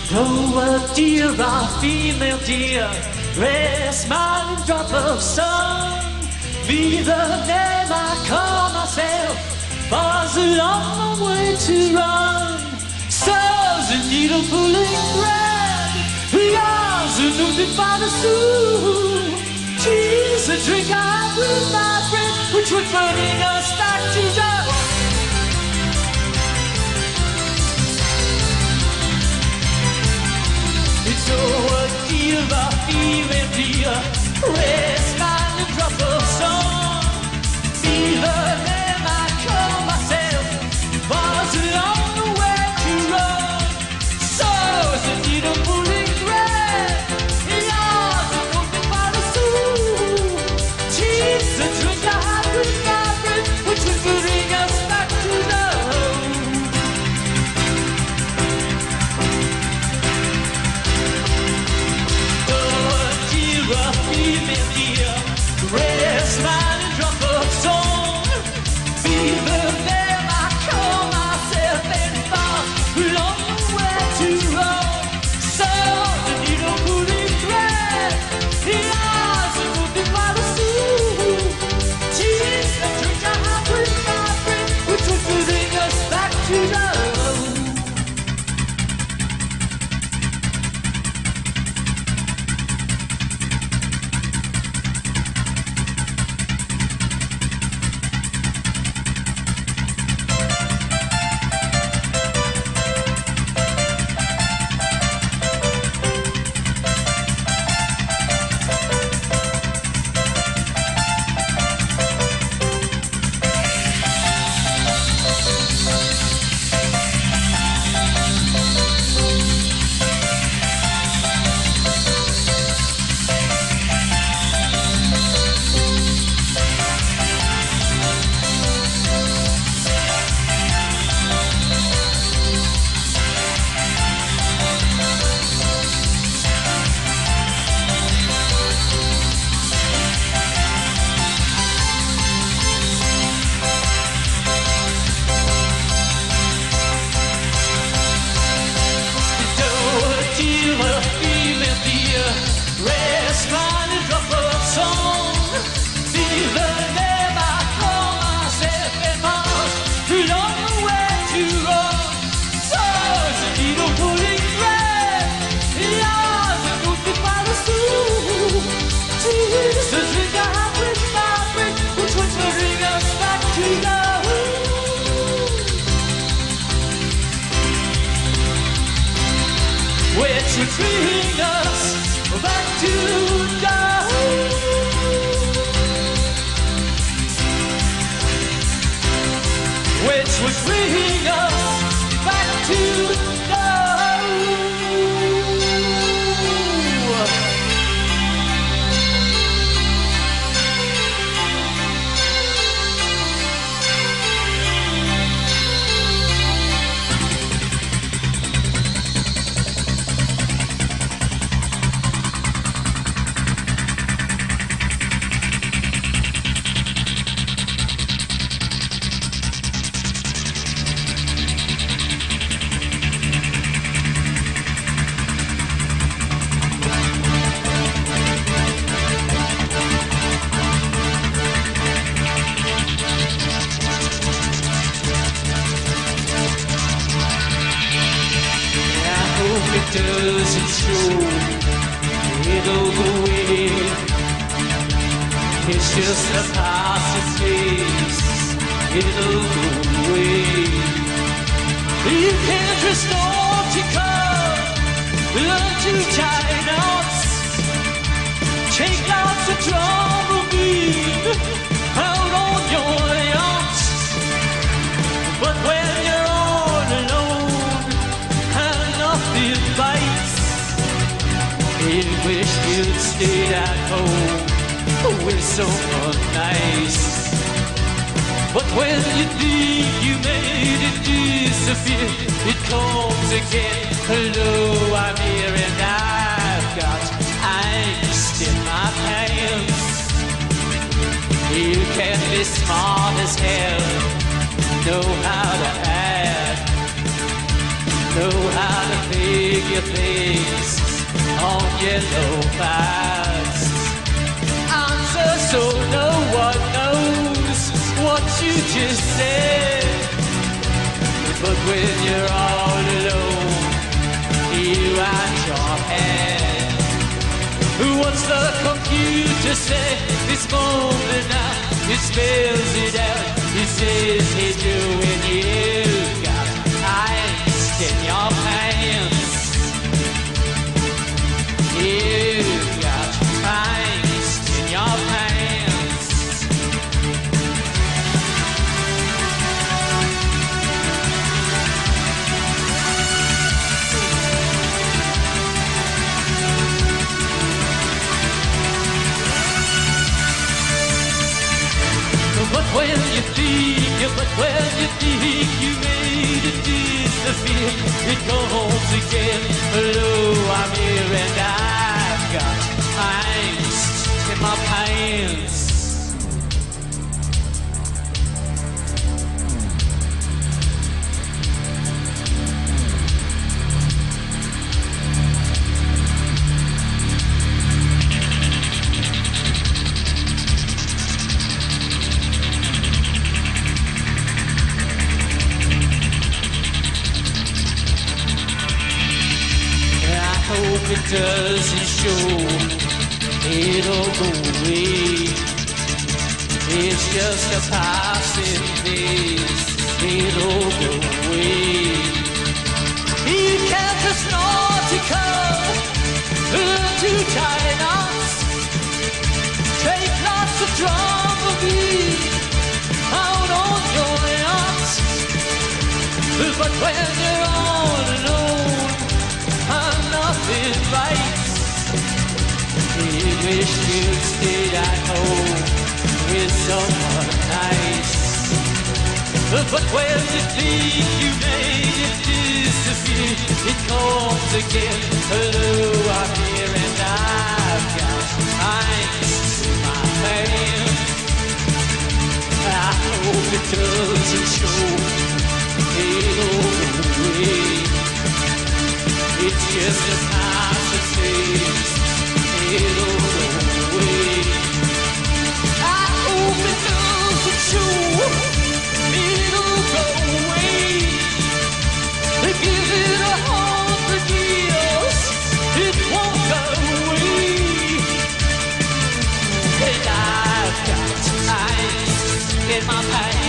Though a deer, a female deer, rest smiling drop of sun, be the name I call myself, far's a long way to run. So's a needle pulling thread, yar's a losing by the sou. She's a drink I with my friend, which would bring us back to the. So a deer, a female deer, rest mine and drop of song. Be the name I call myself, was a long way to run. So is a needle pulling thread, yar's a looking by the sou. She's a drink I had with my friend, which would bring us back to the home. A female deer, rest mine and drop of song. Be the name I call myself, and far long way to run. So the needle pulling thread, the eyes are moving by the sou. She's the drink I have with my friend, which was bring us back to the home. Which would bring us back to the home. Which would bring us back to the home. It doesn't show it'll go away. It's just a passing phase. It'll go away. You can't restore to come. Learn to tie knots. Take lots of trouble being out on your yacht. But when you're all alone and nothing bites, you wish you'd stayed at home with someone nice. But when you think you made it disappear, it comes again. Hello, I'm here and I've got angst in my pants. You can be smart as hell, know how to act, know how to fake your face on yellow pads. Answer so no one knows what you just said. But when you're all alone, you and your head. What's the computer say this moment now? It spells it out. It says he's doing you've got ice in your pants. You've got ice in your pants. But when you think you made it disappear, it comes again. Hello, I'm here and I've got angst in my pants. Hope it doesn't show, it'll go away. It's just a passing phase, it'll go away. He kept us nautical, learn to tie knots, take lots of Dramamine out on your yachts. But when you're all alone, nothing right. He wished you'd stayed at home with someone nice. But when you think you made it disappear, it comes again. Hello, I'm here and I've got ice in my pants. I hope it doesn't show, it'll go away. It's just a passing phase, it'll go away. I hope it doesn't show, it'll go away. Give it 100 years, it won't go away. And I've got ice in my pants.